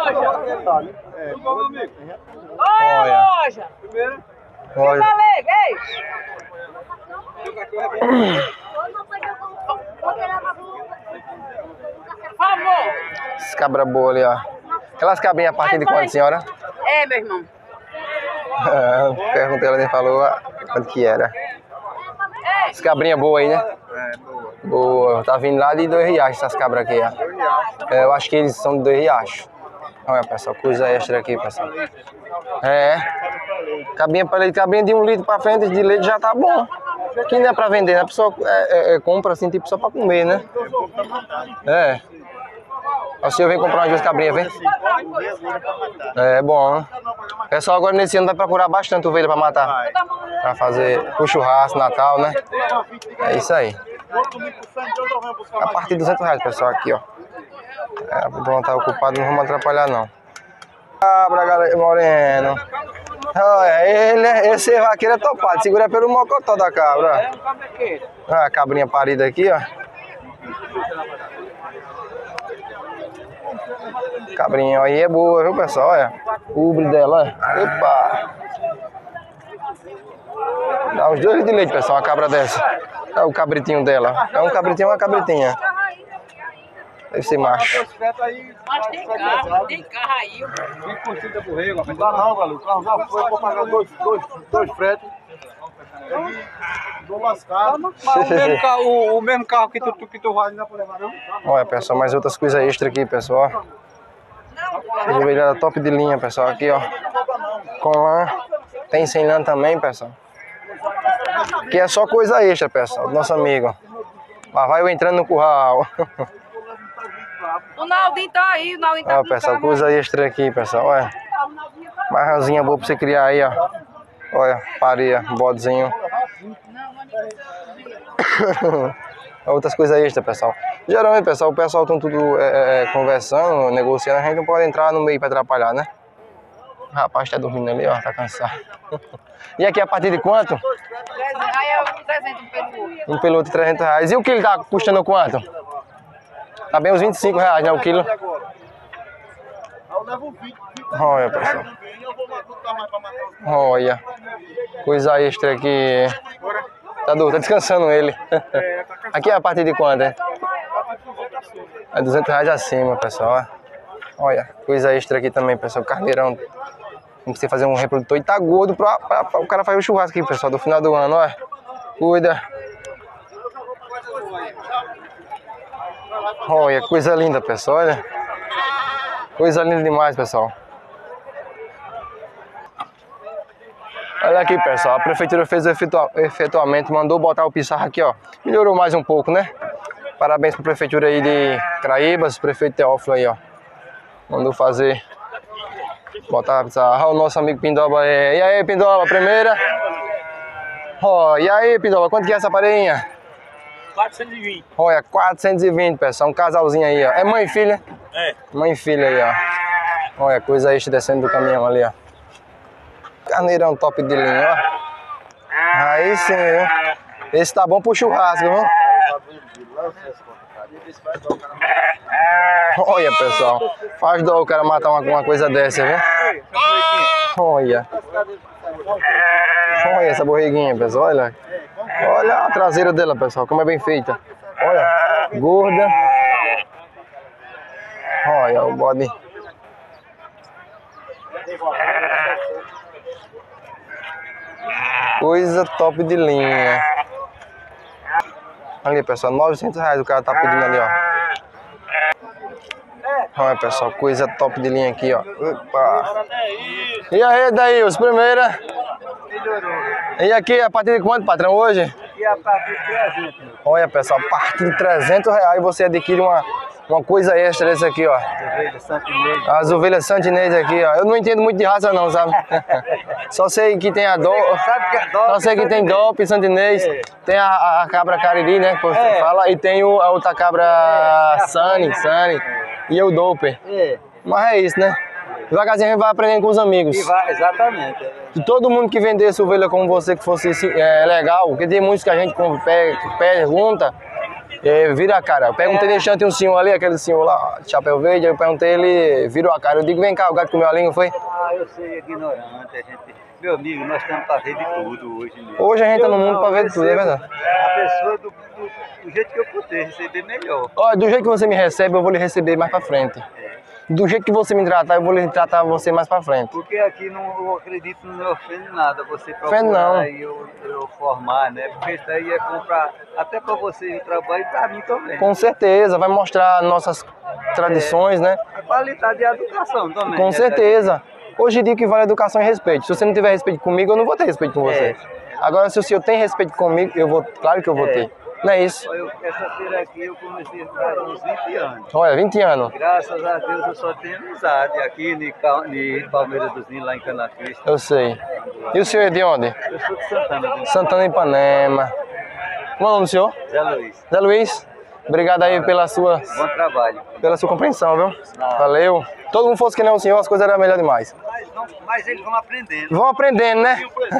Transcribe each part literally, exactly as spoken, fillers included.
Olha, loja! Olha. Ei! Por favor! Esse cabra boa ali, ó. Aquelas cabrinhas a partir de quanto, senhora? É, meu irmão. É, perguntei, ela nem falou quanto que era. Essa cabrinha boa aí, né? É, boa. Boa. Tá vindo lá de dois riachos essas cabras aqui, ó. É, eu acho que eles são de dois riachos. Olha, pessoal, coisa extra aqui, pessoal. É. Cabinha para leite, cabinha de um litro pra frente de leite já tá bom. Que não é pra vender, né? A pessoa é, é, é, compra assim, tipo, só pra comer, né? É. O senhor vem comprar umas duas cabrinhas, vem? É bom, né? O pessoal agora nesse ano vai procurar bastante ovelha pra matar. Pra fazer o churrasco, Natal, né? É isso aí. A partir de duzentos reais, pessoal, aqui, ó. É, não tá ocupado, não vamos atrapalhar, não. Cabra, galera, moreno. Olha, ele, esse vaqueiro é topado, segura pelo mocotó da cabra. Olha a cabrinha parida aqui, ó. Cabrinha aí é boa, viu, pessoal? Olha, o ubre dela, olha. Opa! Dá uns dois litros de leite, pessoal, uma cabra dessa. É o cabritinho dela. É um cabritinho ou uma cabritinha? Deve ser macho. Mas tem carro, tem carro aí. Vem curtida pro rei, não dá não, galera. O carro já foi, vou pagar dois, dois, dois fretes. Dou lascado. Mas o mesmo carro, o, o mesmo carro que tu, que tu vai, não dá pra levar, não? Olha, pessoal, mais outras coisas extra aqui, pessoal. Ovelha top de linha, pessoal, aqui, ó. Com lã. Tem sem lã também, pessoal. Que é só coisa extra, pessoal, do nosso amigo. Lá vai eu entrando no curral. O Naldinho tá aí, o Naldinho tá Olha, pessoal, coisa extra aqui, pessoal, olha. Marrazinha boa pra você criar aí, ó. Olha, pareia, bodezinho. Outras coisas extras, pessoal. Geralmente, pessoal, o pessoal estão tudo é, é, conversando, negociando, a gente não pode entrar no meio pra atrapalhar, né? O rapaz tá dormindo ali, ó, tá cansado. E aqui a partir de quanto? Aí é trezentos um pelo Um peludo de trezentos reais. E o quilo tá custando quanto? Tá bem uns vinte e cinco reais, né, o quilo? Olha, pessoal. Olha. Coisa extra aqui. Tá doido, tá descansando ele. Aqui é a partir de quanto, é? É duzentos reais acima, pessoal. Olha, coisa extra aqui também, pessoal. Carneirão. Não precisa fazer um reprodutor e tá gordo pra, pra, pra o cara fazer o churrasco aqui, pessoal, do final do ano, olha. Cuida. Olha, coisa linda, pessoal, olha. Coisa linda demais, pessoal. Olha aqui, pessoal, a prefeitura fez o efetua efetuamento, mandou botar o pissarro aqui, ó. Melhorou mais um pouco, né? Parabéns pra prefeitura aí de Craíbas, prefeito Teófilo aí, ó. Mandou fazer, botar a pissarra. Olha o nosso amigo Pindoba aí. E aí, Pindoba, primeira? Ó, e aí, Pindoba, quanto que é essa pareinha? quatrocentos e vinte. Olha, quatrocentos e vinte, pessoal, um casalzinho aí, ó. É mãe e filha? É. Mãe e filha aí, ó. Olha, coisa extra descendo do caminhão ali, ó. Carneirão top de linha, ó. Aí sim, viu? Esse tá bom pro churrasco, viu? Olha, pessoal. Faz dó o cara matar uma, uma coisa dessa, viu? Olha. Olha essa borreguinha, pessoal, olha. Olha a traseira dela, pessoal, como é bem feita. Olha, gorda. Olha o bode. Coisa top de linha. Ali, pessoal, novecentos reais o cara tá pedindo ali, ó. Olha, pessoal, coisa top de linha aqui, ó. Opa. E aí, daí, os primeiros? E aqui, a partir de quanto, patrão, hoje? E a partir de trezentos. Olha, pessoal, a partir de trezentos reais você adquire uma, uma coisa extra desse aqui, ó. As ovelhas santinês aqui, ó. Eu não entendo muito de raça não, sabe? Só sei que tem a do... Só sei que tem dope, santinês, tem a, a, a cabra cariri, né, que você é. fala, e tem o, a outra cabra sani, sani, e o dope. É. Mas é isso, né? Devagarzinho a gente vai aprendendo com os amigos. E vai, exatamente. E todo mundo que vendesse ovelha como você, que fosse é, legal, porque tem muitos que a gente pergunta, É, vira a cara. Eu perguntei no instante um senhor ali, aquele senhor lá, de chapéu verde, eu perguntei, ele virou a cara. Eu digo, vem cá, o gato comeu a língua, foi? Ah, eu sei, ignorante, a gente... Meu amigo, nós estamos para ver de tudo hoje mesmo. Hoje a gente tá no Eu mundo não, pra ver eu de tudo, é recebo verdade. A pessoa do, do, do jeito que eu puder receber melhor. Olha, do jeito que você me recebe, eu vou lhe receber mais pra frente. Do jeito que você me tratar, eu vou lhe tratar você mais pra frente. Porque aqui não, eu acredito que não me ofende nada você Ofende não. procurar e eu, eu formar, né? Porque isso daí é comprar até para você o trabalho e para mim também. Com certeza, vai mostrar nossas tradições, né? A qualidade da educação também. Com né? certeza. Hoje em dia o que vale é educação e respeito. Se você não tiver respeito comigo, eu não vou ter respeito com você. Agora, se o senhor tem respeito comigo, eu vou, claro que eu vou É. ter. Não é isso? Eu, essa feira aqui eu comecei a fazer uns vinte anos. Olha, vinte anos. Graças a Deus eu só tenho amizade aqui em Palmeiras dos Ninhos, lá em Canafista. Eu sei. E o senhor é de onde? Eu sou de Santana, de Santana de Ipanema. Como é o nome do senhor? Zé Luiz. Zé Luiz. Obrigado aí pela sua, Bom trabalho. pela sua compreensão, viu? Não. Valeu. Todo mundo fosse que nem o senhor, as coisas eram melhor demais. Mas, não, mas eles vão aprendendo. Vão aprendendo, né?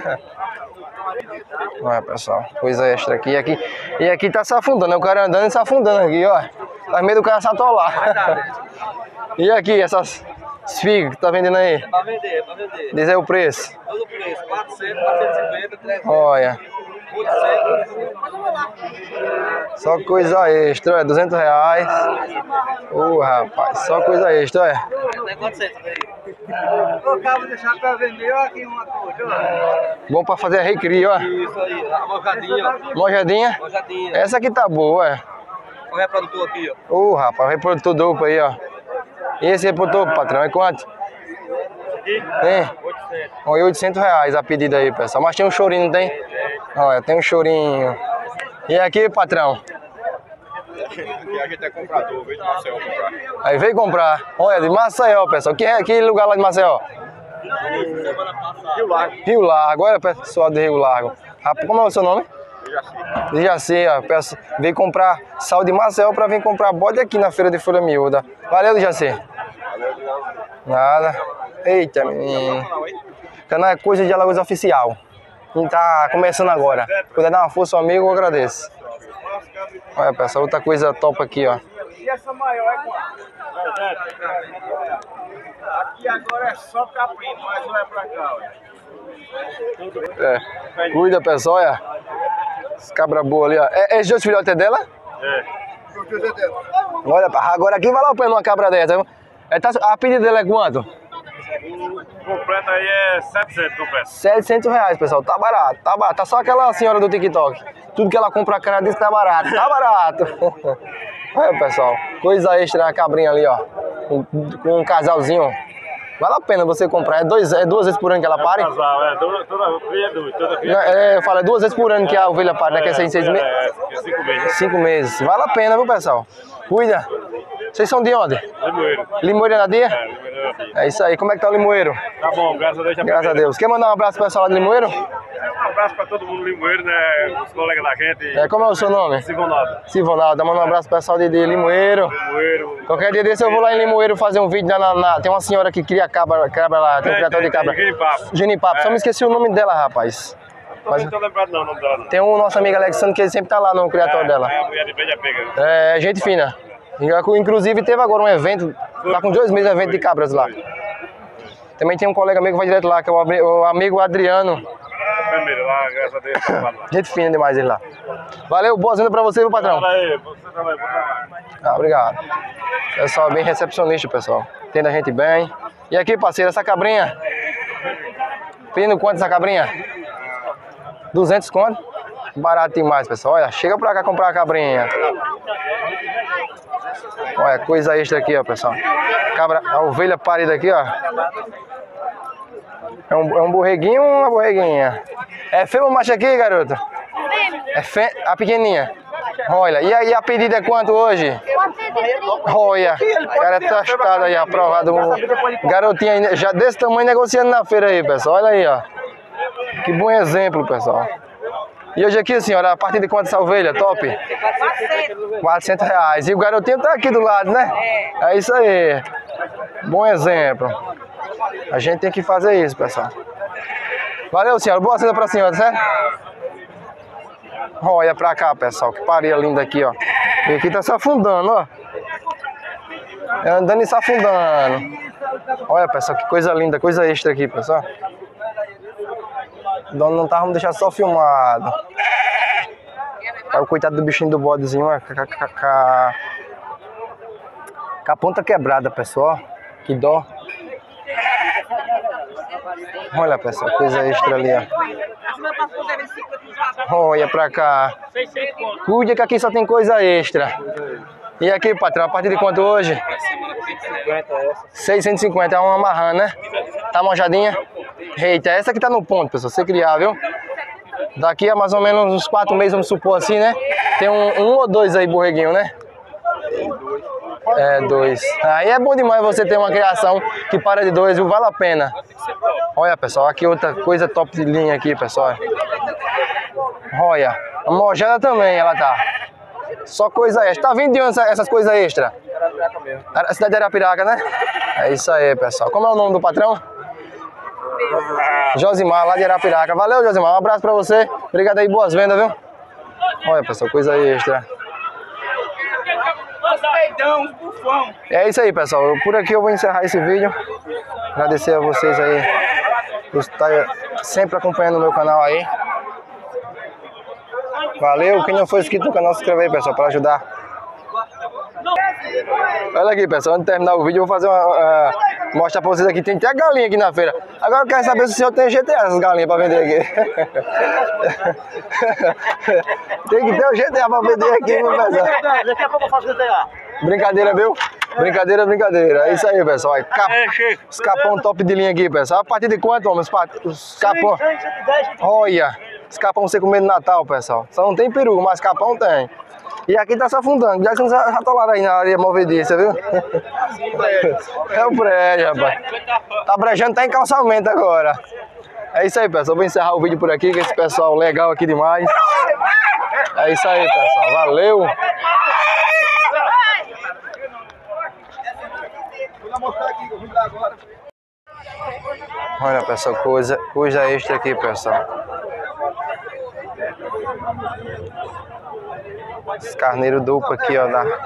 Olha, pessoal, coisa extra aqui. E aqui, e aqui tá se afundando, né? O cara andando e se afundando aqui, ó. Tá medo do cara se atolar. E aqui, essas figas que tá vendendo aí? Pra vender, pra vender. Diz aí o preço. Todo o preço, quatrocentos, quatrocentos e cinquenta, trezentos, Olha, oitocentos. só coisa extra, é duzentos reais. Ô, rapaz, só coisa extra, é. Tem quatrocentos aí. Ô, cabo, deixar pra vender, ó, aqui uma coisa, ó. Bom pra fazer a recria, ó. Isso aí, a mojadinha, ó. Mojadinha. Mojadinha. Essa aqui tá boa, é. O reprodutor aqui, ó. Ô, rapaz, o reprodutor duplo aí, ó. E esse reprodutor, patrão, é quanto? Tem? oitocentos. Olha, oitocentos reais a pedida aí, pessoal. Mas tem um chorinho, não tem? Olha, tem um chorinho. E aqui, patrão? Aqui a gente é comprador, veio de Maceió comprar. Aí veio comprar. Olha, de Maceió, pessoal. Que, que lugar lá de Maceió? Semana passada. Rio Largo. Rio Largo. Olha, pessoal de Rio Largo. Rapaz, como é o seu nome? Jaci. Jaci, ó. Peço- Veio comprar sal de Maceió pra vir comprar bode aqui na feira de Folha Miúda. Valeu, Jaci. Nada. Eita, menino. Canal é coisa de Alagoas Oficial. Quem tá começando agora. Puder dar uma força ao amigo, eu agradeço. Olha, pessoal, outra coisa top aqui, ó. E essa maior é quanto? Aqui agora é só caprino, mas não é pra cá, olha. É. Cuida, pessoal, olha. Esse cabra boa ali, ó. É, esse dois filhotes é dela? É. Olha, agora aqui vale a pena uma cabra dessa. É, tá- a pedida dela é quanto? Completo aí é setecentos completo. setecentos reais, pessoal. Tá barato, tá barato. Tá só aquela senhora do TikTok. Tudo que ela compra a cara diz que tá barato. Tá barato. Olha, pessoal. Coisa extra, a cabrinha ali, ó. Com, com um casalzinho. Vale a pena você comprar. É, dois, é duas vezes por ano que ela pare? Casal, é, toda, toda cria é dois, toda cria Não, é, eu falo, é duas vezes por ano que a ovelha pare, né? Que é seis, seis meses. é, é cinco meses. Cinco meses. Vale a pena, viu, pessoal? Cuida. Vocês são de onde? Limoeiro. Limoeiro na dia? É, Limoeiro aqui. É isso aí. Como é que tá o Limoeiro? Tá bom, graças a Deus. já Graças a primeiro. Deus. Quer mandar um abraço pro pessoal lá de Limoeiro? Um abraço pra todo mundo Limoeiro, né? Os colegas da gente. É, como é o seu nome? Sivonado. Sivonaldo. Manda um abraço pro pessoal de, de Limoeiro. Limoeiro. Qualquer dia desse eu vou lá em Limoeiro fazer um vídeo. Na, na- na- tem uma senhora que cria cabra, cabra lá, tem um criador de cabra. Genipapo. Genipapo. Só É. me esqueci o nome dela, rapaz. Mas Não tô lembrado não, o nome dela não. tem um nosso amigo Alexandre que ele sempre tá lá no criatório dela. É, a mulher de bem já pega. É, gente fina. Inclusive teve agora um evento, tá com dois meses evento de cabras lá. Também tem um colega meu que vai direto lá, que é o abri- o amigo Adriano. Primeiro lá, graças a Deus, tá lá. Gente fina demais ele lá. Valeu, boa venda pra você, viu, patrão? Fala aí, você também, bom trabalho. Ah, obrigado. Pessoal bem recepcionista, pessoal. Tendo a gente bem. E aqui, parceiro, essa cabrinha? Pedindo quanto essa cabrinha? duzentos conto? Barato demais, pessoal. Olha, chega pra cá comprar a cabrinha. Olha, coisa extra aqui, ó, pessoal. Cabra, a ovelha parida aqui, ó. É um, é um borreguinho ou uma borreguinha? É fêmea ou macho aqui, garoto? É fê... a pequenininha. Olha, e aí a pedida é quanto hoje? Olha, o cara tá tostado aí, aprovado. Um garotinho aí, já desse tamanho negociando na feira aí, pessoal. Olha aí, ó. Que bom exemplo, pessoal. E hoje aqui, senhora, a partir de quanto essa ovelha? Top? quatrocentos reais. E o garotinho tá aqui do lado, né? É isso aí. Bom exemplo. A gente tem que fazer isso, pessoal. Valeu, senhora. Boa cena pra senhora, certo? Olha pra cá, pessoal. Que paria linda aqui, ó. E aqui tá se afundando, ó. É andando e se afundando. Olha, pessoal, que coisa linda, coisa extra aqui, pessoal. O dono não tava, vamos deixar só filmado. Olha o coitado do bichinho do bodezinho, ó. Com a ponta quebrada, pessoal. Que dó. Olha, pessoal, coisa extra ali, ó. Olha pra cá. Cuide que aqui só tem coisa extra. E aqui, patrão, a partir de quanto hoje? seiscentos e cinquenta, é uma marrã, né? Tá manjadinha? Eita, essa aqui tá no ponto, pessoal, você criar, viu? Daqui a mais ou menos uns quatro meses, vamos supor assim, né? Tem um, um ou dois aí, borreguinho, né? É, dois. Aí é bom demais você ter uma criação que para de dois, viu? Vale a pena. Olha, pessoal, aqui outra coisa top de linha aqui, pessoal. Olha, a mojada também, ela tá. Só coisa extra. Tá vindo de onde essas coisas extras? A cidade de Arapiraca, né? É isso aí, pessoal. Como é o nome do patrão? Josimar, lá de Arapiraca. Valeu, Josimar. Um abraço pra você. Obrigado aí, boas vendas, viu? Olha, pessoal, coisa extra. É isso aí, pessoal. Por aqui eu vou encerrar esse vídeo. Agradecer a vocês aí por estar sempre acompanhando o meu canal aí. Valeu. Quem não for inscrito no canal, se inscreve aí, pessoal, para ajudar. Olha aqui, pessoal. Antes de terminar o vídeo, eu vou fazer uma... Uh, mostrar pra vocês aqui. Tem até galinha aqui na feira. Agora eu quero saber se o senhor tem G T A, essas galinhas pra vender aqui. Tem que ter o G T A pra vender aqui, meu pessoal. Daqui a pouco eu faço G T A. Brincadeira, viu? Brincadeira, brincadeira. É isso aí, pessoal. Cap... Os capão top de linha aqui, pessoal. A partir de quanto, homem? Os capão. Olha. Os capão você comer no Natal, pessoal. Só não tem peru, mas capão tem. E aqui tá se afundando. Já que não já atolaram aí na área movediça, viu? É o prédio, rapaz. Tá brejando, tá em calçamento agora. É isso aí, pessoal. Vou encerrar o vídeo por aqui, com esse pessoal legal aqui demais. É isso aí, pessoal. Valeu! Olha, pessoal, coisa, coisa extra aqui, pessoal. Esse carneiro duplo aqui, ó, da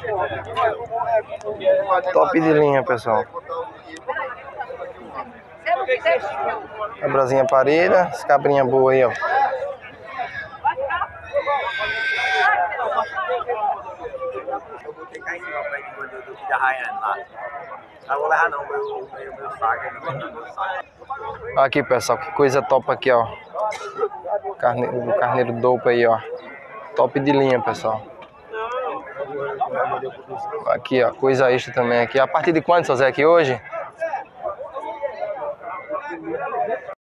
top de linha, pessoal. Cabrazinha parelha, as cabrinha boa aí, ó. Aqui, pessoal, que coisa top aqui, ó. Carneiro, carneiro duplo aí, ó. Top de linha, pessoal. Aqui, ó, coisa extra também aqui. A partir de quanto, seu Zé, aqui hoje?